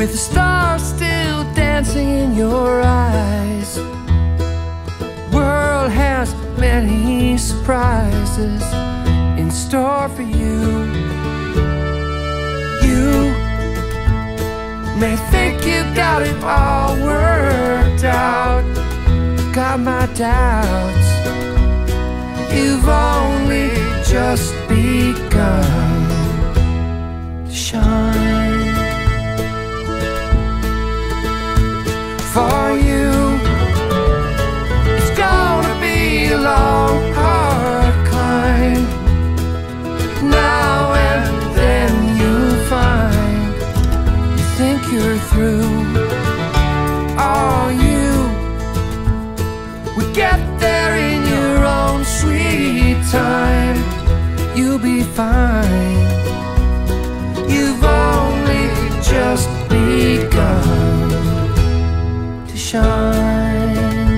with the stars still dancing in your eyes. World has many surprises in store for you. You may think you got it all worked out, got my doubts. You've only just begun to shine. For you, it's gonna be a long, hard climb. Now and then you'll find you think you're through. Oh, you will get there in your own sweet time. You'll be fine. You've only just begun to shine.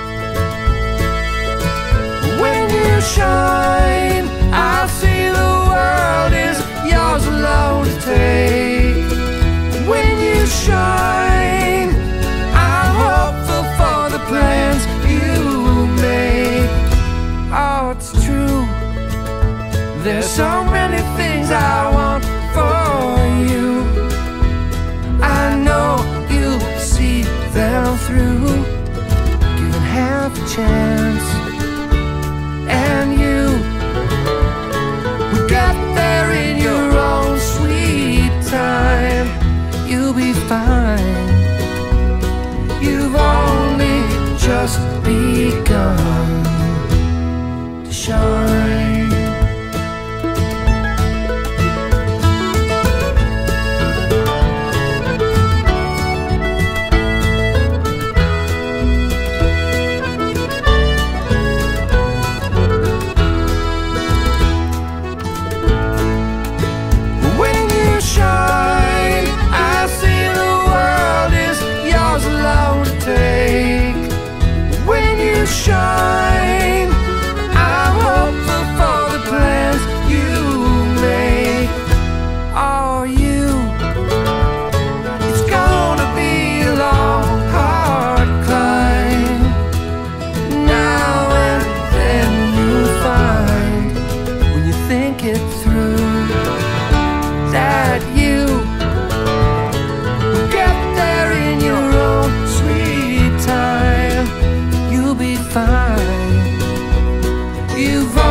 When you shine, I see the world is yours alone to take. When you shine, I'm hopeful for the plans you make. Oh, it's true, there's so many things I want for you. I know you'll see them through, given half a chance. And you will get there in your own sweet time. You'll be fine. You've only just begun to shine. Shine, I'm hopeful for the plans you make. Oh, you, it's gonna be a long, hard climb. Now and then you'll find, when you think it through, that you will get there in your own sweet time. You'll be fine. You've